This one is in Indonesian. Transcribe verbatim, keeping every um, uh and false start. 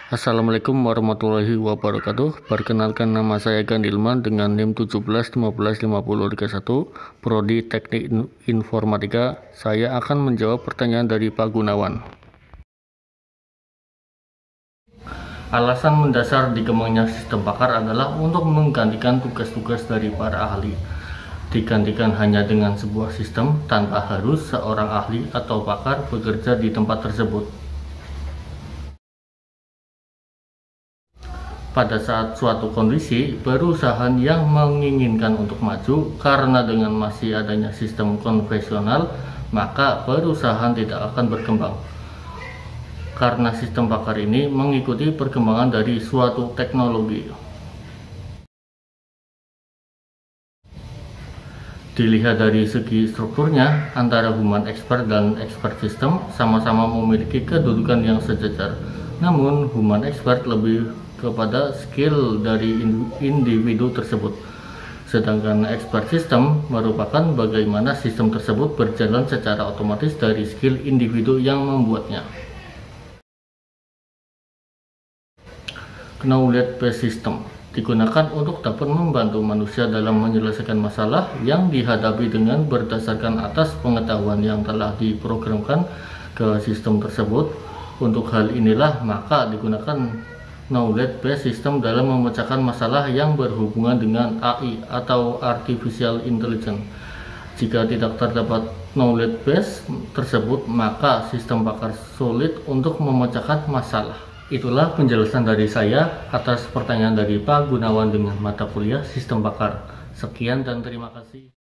Assalamualaikum warahmatullahi wabarakatuh. Perkenalkan, nama saya Gandilman dengan NIM tujuh belas lima belas lima nol tiga satu, Prodi Teknik Informatika. Saya akan menjawab pertanyaan dari Pak Gunawan. Alasan mendasar dikembangnya sistem pakar adalah untuk menggantikan tugas-tugas dari para ahli. Digantikan hanya dengan sebuah sistem tanpa harus seorang ahli atau pakar bekerja di tempat tersebut. Pada saat suatu kondisi, perusahaan yang menginginkan untuk maju karena dengan masih adanya sistem konvensional, maka perusahaan tidak akan berkembang. Karena sistem pakar ini mengikuti perkembangan dari suatu teknologi. Dilihat dari segi strukturnya, antara human expert dan expert system sama-sama memiliki kedudukan yang sejajar. Namun, human expert lebih kepada skill dari individu tersebut, sedangkan expert system merupakan bagaimana sistem tersebut berjalan secara otomatis dari skill individu yang membuatnya. Knowledge based system digunakan untuk dapat membantu manusia dalam menyelesaikan masalah yang dihadapi dengan berdasarkan atas pengetahuan yang telah diprogramkan ke sistem tersebut. Untuk hal inilah maka digunakan knowledge based system dalam memecahkan masalah yang berhubungan dengan A I atau Artificial Intelligence. Jika tidak terdapat knowledge base tersebut, maka sistem pakar sulit untuk memecahkan masalah. Itulah penjelasan dari saya atas pertanyaan dari Pak Gunawan dengan mata kuliah sistem pakar. Sekian dan terima kasih.